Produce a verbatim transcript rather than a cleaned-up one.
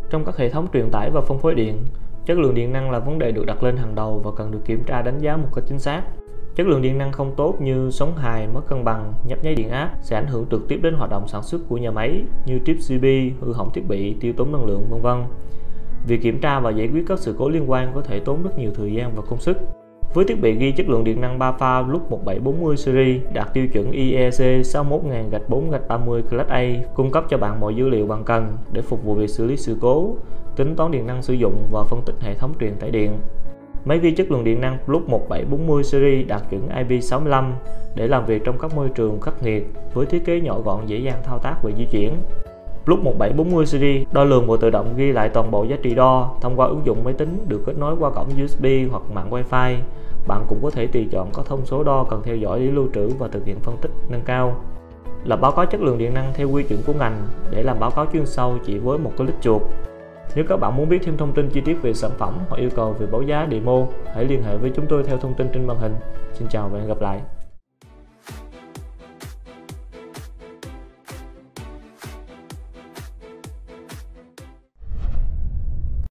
Trong các hệ thống truyền tải và phân phối điện, chất lượng điện năng là vấn đề được đặt lên hàng đầu và cần được kiểm tra đánh giá một cách chính xác. Chất lượng điện năng không tốt như sóng hài, mất cân bằng, nhấp nháy điện áp sẽ ảnh hưởng trực tiếp đến hoạt động sản xuất của nhà máy như trip xê pê, hư hỏng thiết bị, tiêu tốn năng lượng, vân vân. Việc kiểm tra và giải quyết các sự cố liên quan có thể tốn rất nhiều thời gian và công sức. Với thiết bị ghi chất lượng điện năng ba pha lúc một bảy bốn mươi series đạt tiêu chuẩn i e c sáu một nghìn gạch bốn gạch ba mươi Class A, cung cấp cho bạn mọi dữ liệu bạn cần để phục vụ việc xử lý sự cố, tính toán điện năng sử dụng và phân tích hệ thống truyền tải điện. Máy ghi chất lượng điện năng lúc một bảy bốn mươi series đạt chuẩn i pê sáu lăm để làm việc trong các môi trường khắc nghiệt với thiết kế nhỏ gọn, dễ dàng thao tác và di chuyển. Lúc một bảy bốn mươi series đo lường và tự động ghi lại toàn bộ giá trị đo thông qua ứng dụng máy tính được kết nối qua cổng u ét bê hoặc mạng Wi-Fi. Bạn cũng có thể tùy chọn các thông số đo cần theo dõi để lưu trữ và thực hiện phân tích nâng cao. Lập báo cáo chất lượng điện năng theo quy chuẩn của ngành để làm báo cáo chuyên sâu chỉ với một click chuột. Nếu các bạn muốn biết thêm thông tin chi tiết về sản phẩm hoặc yêu cầu về báo giá demo, hãy liên hệ với chúng tôi theo thông tin trên màn hình. Xin chào và hẹn gặp lại.